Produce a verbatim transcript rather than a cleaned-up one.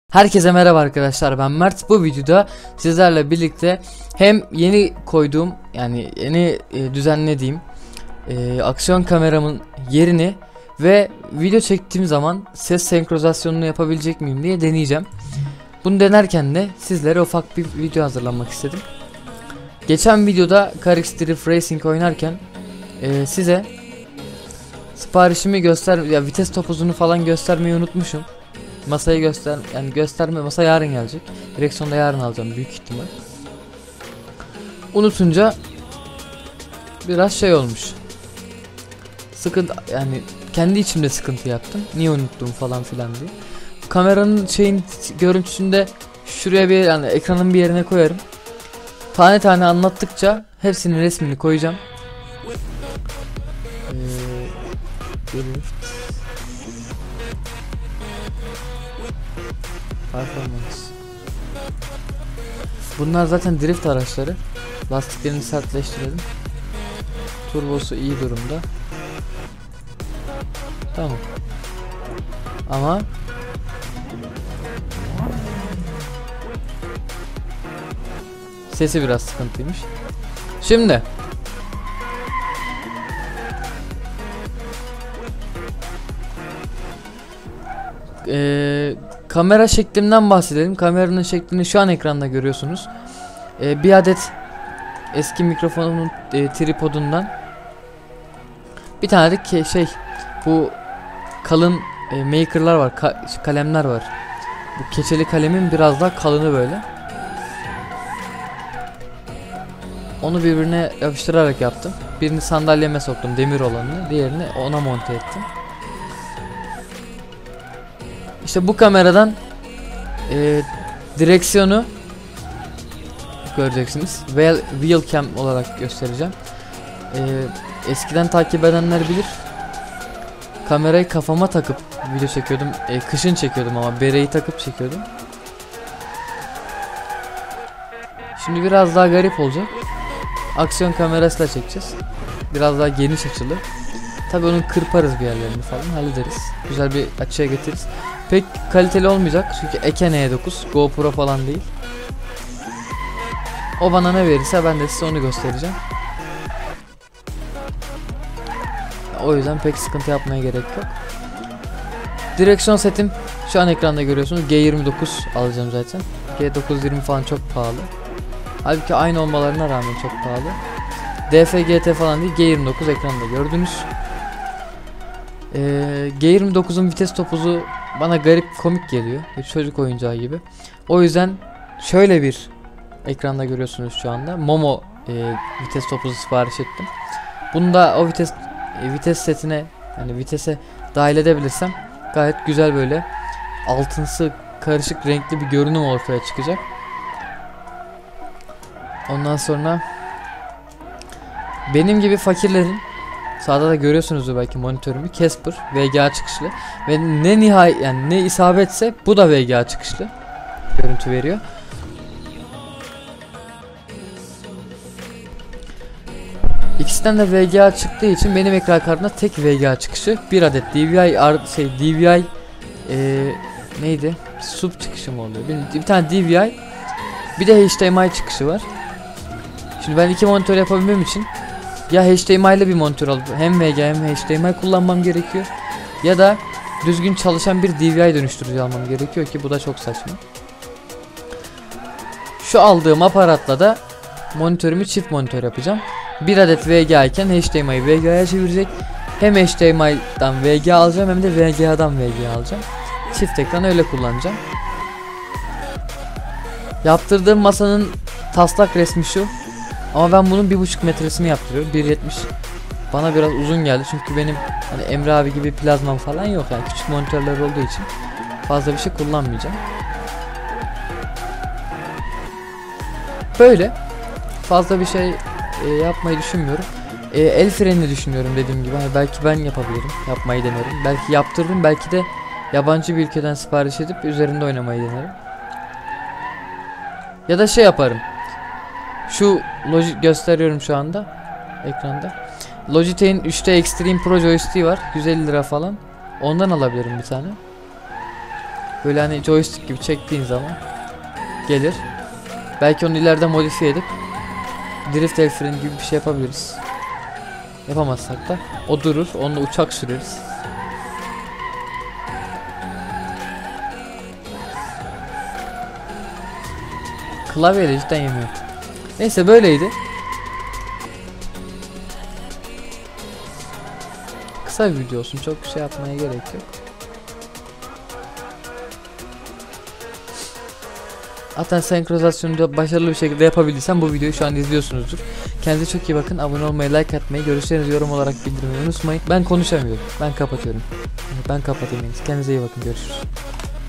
Herkese merhaba arkadaşlar, ben Mert. Bu videoda sizlerle birlikte hem yeni koyduğum, yani yeni e, düzenlediğim e, aksiyon kameramın yerini ve video çektiğim zaman ses senkronizasyonunu yapabilecek miyim diye deneyeceğim. Bunu denerken de sizlere ufak bir video hazırlamak istedim. Geçen videoda Car X Drift Racing oynarken e, size siparişimi göster, ya vites topuzunu falan göstermeyi unutmuşum. Masayı göster, yani gösterme, masa yarın gelecek. Direksiyonu da yarın alacağım büyük ihtimal. Unutunca biraz şey olmuş. Sıkıntı, yani kendi içimde sıkıntı yaptım. Niye unuttum falan filan diye. Kameranın şeyin görüntüsünde şuraya bir, yani ekranın bir yerine koyarım. Tane tane anlattıkça hepsinin resmini koyacağım. Ee, drift. Performans. Bunlar zaten drift araçları. Lastiklerini sertleştirelim. Turbosu iyi durumda. Tamam. Ama sesi biraz sıkıntıymış. Şimdi Eee kamera şeklimden bahsedelim. Kameranın şeklini şu an ekranda görüyorsunuz. Ee, bir adet eski mikrofonun e, tripodundan bir tane de şey, bu kalın e, maker'lar var, ka kalemler var. Bu keçeli kalemin biraz daha kalını böyle. Onu birbirine yapıştırarak yaptım. Birini sandalyeme soktum, demir olanını, diğerini ona monte ettim. İşte bu kameradan e, direksiyonu göreceksiniz. Wheel, wheel cam olarak göstereceğim. E, eskiden takip edenler bilir. Kamerayı kafama takıp video çekiyordum. E, kışın çekiyordum ama bereyi takıp çekiyordum. Şimdi biraz daha garip olacak. Aksiyon kamerasıyla çekeceğiz. Biraz daha geniş açılı. Tabii onu kırparız, bir yerlerini falan hallederiz. Güzel bir açıya getiririz. Pek kaliteli olmayacak çünkü Eken E dokuz, GoPro falan değil. O bana ne verirse ben de size onu göstereceğim. O yüzden pek sıkıntı yapmaya gerek yok. Direksiyon setim şu an ekranda görüyorsunuz. G yirmi dokuz alacağım zaten. G dokuz yirmi falan çok pahalı. Halbuki aynı olmalarına rağmen çok pahalı. D F G T falan değil, G yirmi dokuz ekranda gördünüz. Ee, G yirmi dokuzun vites topuzu bana garip, komik geliyor. Bir çocuk oyuncağı gibi. O yüzden şöyle bir ekranda görüyorsunuz şu anda. Momo e, vites topuzu sipariş ettim. Bunu da o vites e, vites setine, yani vitese dahil edebilirsem gayet güzel, böyle altınsı karışık renkli bir görünüm ortaya çıkacak. Ondan sonra benim gibi fakirlerin, sağda da görüyorsunuz belki monitörümü, Casper V G A çıkışlı ve ne nihayet, yani ne isabetse bu da V G A çıkışlı görüntü veriyor. İkisinden de V G A çıktığı için benim ekran kartında tek V G A çıkışı, bir adet D V I şey D V I e, neydi? Sub çıkışı mı oluyor? Bir, bir tane D V I, bir de H D M I çıkışı var. Şimdi ben iki monitör yapabilmem için ya H D M I ile bir monitör alıp hem V G A hem H D M I kullanmam gerekiyor, ya da düzgün çalışan bir D V I dönüştürücü almam gerekiyor ki bu da çok saçma. Şu aldığım aparatla da monitörümü çift monitör yapacağım. Bir adet V G A iken H D M I V G A'ya çevirecek. Hem H D M I'dan V G A alacağım hem de V G A'dan V G A alacağım. Çift ekran öyle kullanacağım. Yaptırdığım masanın taslak resmi şu. Ama ben bunun bir buçuk metresini yaptırıyorum. bir yetmiş bana biraz uzun geldi çünkü benim hani Emre abi gibi plazmam falan yok, yani küçük monitörler olduğu için fazla bir şey kullanmayacağım. Böyle fazla bir şey e, yapmayı düşünmüyorum. E, el frenini düşünüyorum dediğim gibi. Hani belki ben yapabilirim, yapmayı denerim. Belki yaptırırım, belki de yabancı bir ülkeden sipariş edip üzerinde oynamayı denerim. Ya da şey yaparım. Şu Logitech gösteriyorum şu anda ekranda. Logitech'in üç D Extreme Pro joystick'i var. yüz elli lira falan. Ondan alabilirim bir tane. Böyle hani joystick gibi çektiğin zaman gelir. Belki onu ileride modifiye edip drift el freni gibi bir şey yapabiliriz. Yapamazsak da o durur, onunla uçak süreriz. Klavyeyle cidden yemiyor. Neyse böyleydi. Kısa bir video olsun, çok bir şey yapmaya gerek yok. Zaten senkronizasyonu da başarılı bir şekilde yapabildiysen bu videoyu şu an izliyorsunuzdur. Kendinize çok iyi bakın. Abone olmayı, like atmayı, görüşlerinizi yorum olarak bildirmeyi unutmayın. Ben konuşamıyorum. Ben kapatıyorum. Ben kapatayım. Kendinize iyi bakın. Görüşürüz.